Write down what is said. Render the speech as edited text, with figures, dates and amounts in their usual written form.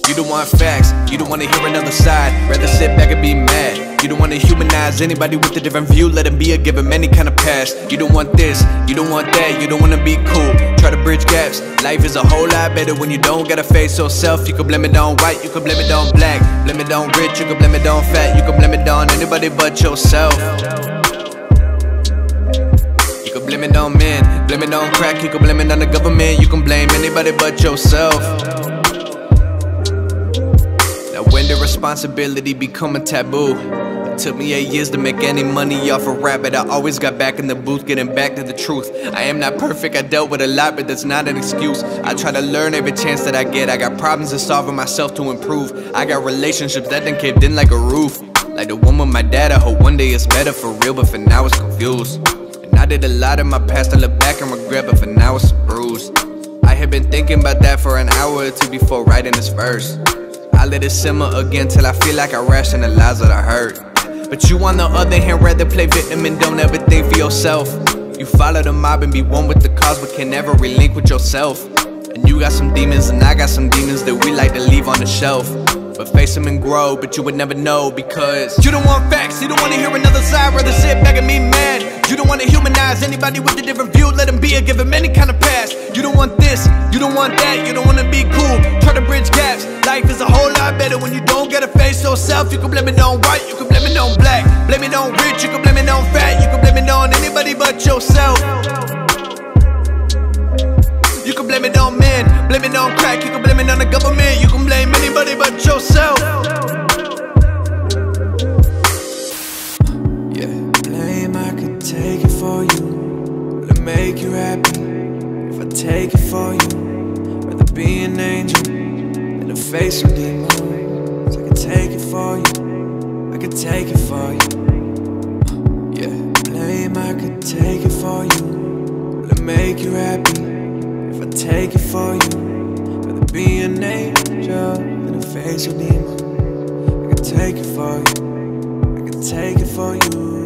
You don't want facts, you don't wanna hear another side. Rather sit back and be mad. You don't wanna humanize anybody with a different view. Let them be or give them any kind of pass. You don't want this, you don't want that. You don't wanna be cool, try to bridge gaps. Life is a whole lot better when you don't gotta face yourself. You can blame it on white, you can blame it on black. Blame it on rich, you can blame it on fat. You can blame it on anybody but yourself. You can blame it on men, blame it on crack. You can blame it on the government. You can blame anybody but yourself. When the responsibility become a taboo, it took me 8 years to make any money off a rap, but I always got back in the booth, getting back to the truth. I am not perfect, I dealt with a lot, but that's not an excuse. I try to learn every chance that I get. I got problems to solve and myself to improve. I got relationships that done caved in like a roof. Like the one with my dad, I hope one day it's better for real, but for now it's confused. And I did a lot in my past, I look back and regret, but for now it's bruised. I had been thinking about that for an hour or two before writing this verse. I let it simmer again till I feel like I rationalize what I heard. But you on the other hand rather play victim and don't ever think for yourself. You follow the mob and be one with the cause but can never relinquish yourself. And you got some demons and I got some demons that we like to leave on the shelf. But face them and grow, but you would never know because you don't want facts, you don't wanna hear another side. Rather sit back and be mad. You don't wanna humanize anybody with a different view. Let them be or give them any kind of pass. You don't want this, you don't want that. You don't wanna be cool, try to bridge gaps. Life is a whole lot better when you don't gotta face yourself. You can blame it on white, you can blame it on black. Blame it on rich, you can blame it on fat. You can blame it on anybody but yourself. You can blame it on men, blame it on crack. You can blame it on the government. You can blame anybody but yourself. Yeah. Blame, I could take it for you. Will it make you happy if I take it for you? Rather be an angel than a face of demons. I could take it for you, I could take it for you. Yeah. Blame, I could take it for you. Will it make you happy if I take it for you? Rather be an angel than a face of demons. I could take it for you, I could take it for you.